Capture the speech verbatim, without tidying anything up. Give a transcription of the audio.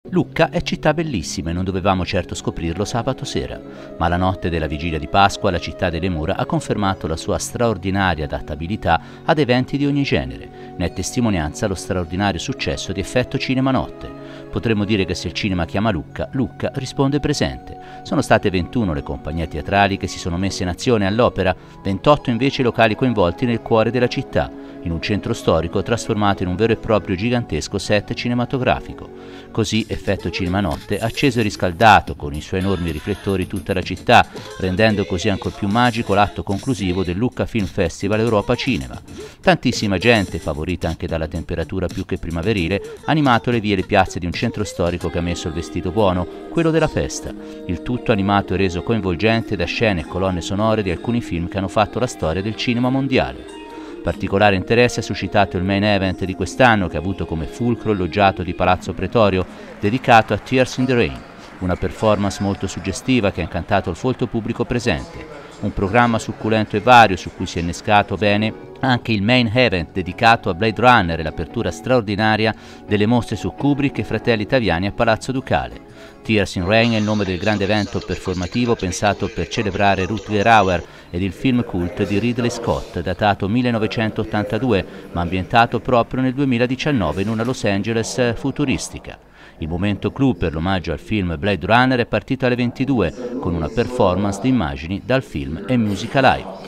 Lucca è città bellissima e non dovevamo certo scoprirlo sabato sera, ma la notte della vigilia di Pasqua la città delle mura ha confermato la sua straordinaria adattabilità ad eventi di ogni genere. Ne è testimonianza lo straordinario successo di Effetto Cinema Notte. Potremmo dire che se il cinema chiama Lucca, Lucca risponde presente. Sono state ventuno le compagnie teatrali che si sono messe in azione all'opera, ventotto invece i locali coinvolti nel cuore della città, in un centro storico trasformato in un vero e proprio gigantesco set cinematografico. Così Effetto Cinema Notte ha acceso e riscaldato con i suoi enormi riflettori tutta la città, rendendo così ancor più magico l'atto conclusivo del Lucca Film Festival Europa Cinema. Tantissima gente, favorita anche dalla temperatura più che primaverile, ha animato le vie e le piazze di un centro storico che ha messo il vestito buono, quello della festa. Il tutto animato e reso coinvolgente da scene e colonne sonore di alcuni film che hanno fatto la storia del cinema mondiale. Particolare interesse ha suscitato il main event di quest'anno, che ha avuto come fulcro il loggiato di Palazzo Pretorio dedicato a Tears in the Rain, una performance molto suggestiva che ha incantato il folto pubblico presente. Un programma succulento e vario su cui si è innescato bene anche il main event dedicato a Blade Runner e l'apertura straordinaria delle mostre su Kubrick e Fratelli Italiani a Palazzo Ducale. Tears in Rain è il nome del grande evento performativo pensato per celebrare Rutger Hauer ed il film cult di Ridley Scott, datato millenovecentottantadue, ma ambientato proprio nel duemiladiciannove in una Los Angeles futuristica. Il momento clou per l'omaggio al film Blade Runner è partito alle ventidue, con una performance di immagini dal film e musica live.